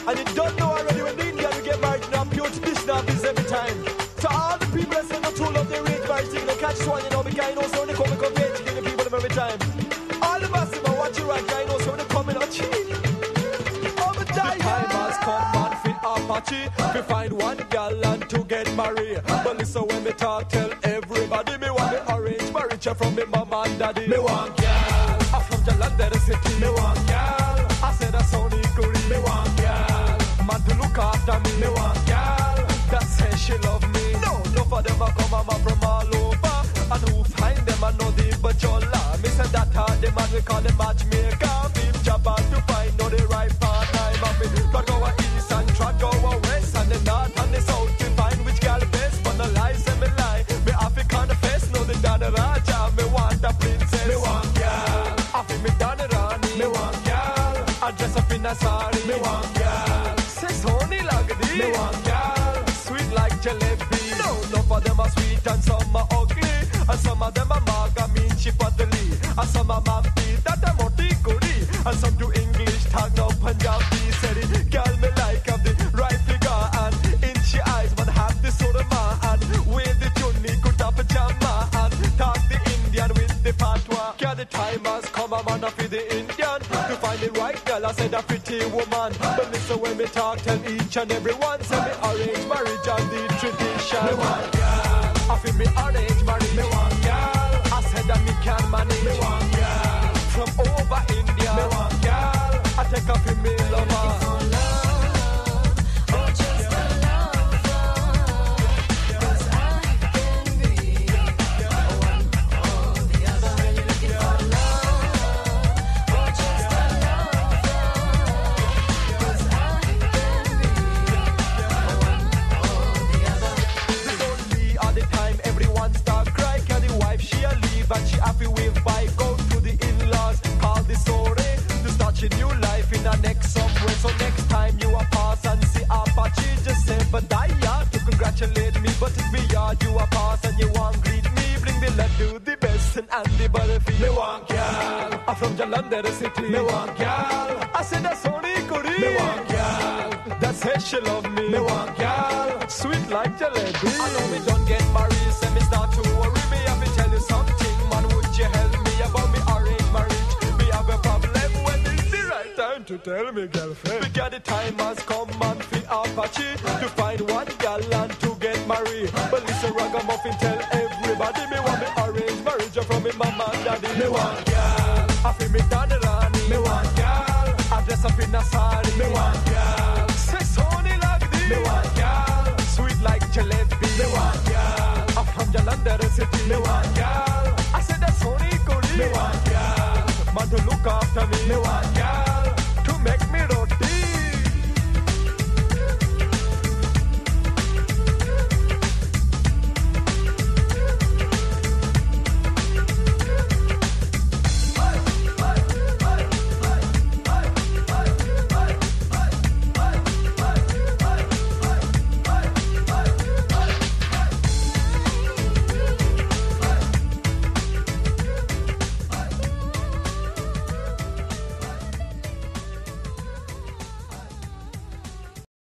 And you don't know already when the Indian will get married now, pure traditional business every time. So all the people that say not too love the arranged marriage thing, they catch one, you know, because you know, so when they come and compare to give the people them every time. All the massive are watching right, because you know, so when they come in and cheat. Oh, but the time has come and fit Apache to find one gal and to get married. But listen, when me talk, tell everybody me want me arrange marriage from me mama and daddy. Me want gal, I'm from Jalandhar city. Me want gal, I said that's only good. Me want gal, man to look after me. Me want gal, that says she love me. No for them a come and from all over. And who find them and know the bachola. Me say that hard the man we call the matchmaker. Big job hard to find know the right partner. I'm a try go east and try go west and the north and the south to find which gal best. But no lies and me lie. Me African face know the Dana Raja. Me want a princess. Me want gal. I feel me Dana Rani. Me want gal. I dress up in a sari. Me want gal. Says honey lagadi. Me want gal. Sweet like jalebi. No for them are sweet and some are ugly. And some of them are maga mean chipatali. And some are mampi that are moti kuri. And some do English tag no Punjabi. Said it, girl me like have the right figure and inchy eyes, but have the surma and wave the tuni good up pajama and talk the Indian with the patwa. Girl the time has come a man for the Indian to find the right girl. I said a pretty woman. But listen when me talk, tell each and everyone. Say me arrange marriage and the tradition. Me want girl, I feel me arrange marriage. Me want girl, I said that me can manage. Me want girl, from over India. Me want girl, I take off in me lover. And she happy with bike, go to the in-laws, call the story to start your new life in the next somewhere. So next time you are pass and see Apache, just say Badaya to congratulate me. But if me yard you are pass and you want greet me, bring the lad do the best and the butterfield. Me want gal, I'm from Jalandhar city. Me want gal, I said that's only Kuri. Me want gal, that says she love me. Me want gal, sweet like jalebi. I know me don't get married, say me start to worry. Me have to tell you something. You help me about me arranged marriage. Me have a problem when it's the right time to tell me girlfriend. Because the time has come and for Apache to find one gal and to get married. But listen ragamuffin tell everybody me want me arranged marriage from me mama and daddy. Me want gal, I feel me Dana Rani. Me want gal, I dress up in a sari. Me want gal, sex honey like this. Me want gal, sweet like jalebi. Me want gal, I'm from Jalandhar city. Me want gal, I said that's only good. Me want gal, man to look after me. Me want gal.